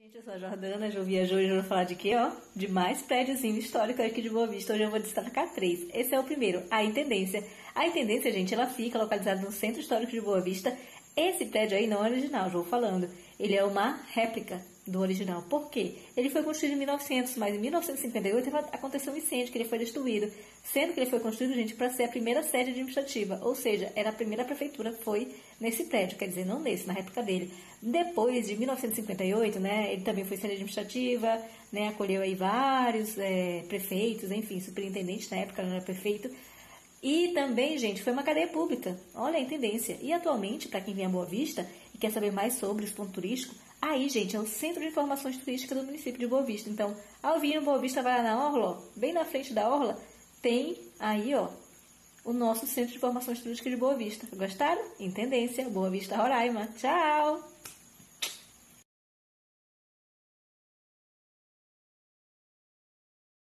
Gente, eu sou a Jordana, já viajou e já vou falar de quê, ó? De mais prédiozinho histórico aqui de Boa Vista. Hoje eu vou destacar 3. Esse é o primeiro, a Intendência. A Intendência, gente, ela fica localizada no Centro Histórico de Boa Vista. Esse prédio aí não é original, já vou falando. Ele é uma réplica do original. Por quê? Ele foi construído em 1900, mas em 1958 aconteceu um incêndio, que ele foi destruído. Sendo que ele foi construído, gente, para ser a primeira sede administrativa. Ou seja, era a primeira prefeitura que foi nesse prédio, quer dizer, não nesse, na réplica dele. Depois de 1958, né, ele também foi sede administrativa, né, acolheu aí vários prefeitos, enfim, superintendente na época, não era prefeito. E também, gente, foi uma cadeia pública. Olha a intendência. E atualmente, para quem vem a Boa Vista e quer saber mais sobre os pontos turísticos, aí, gente, é o Centro de Informações Turísticas do município de Boa Vista. Então, ao vir em Boa Vista, vai lá na Orla, ó, bem na frente da Orla, tem aí, ó, o nosso Centro de Informações Turísticas de Boa Vista. Gostaram? Intendência, Boa Vista, Roraima. Tchau!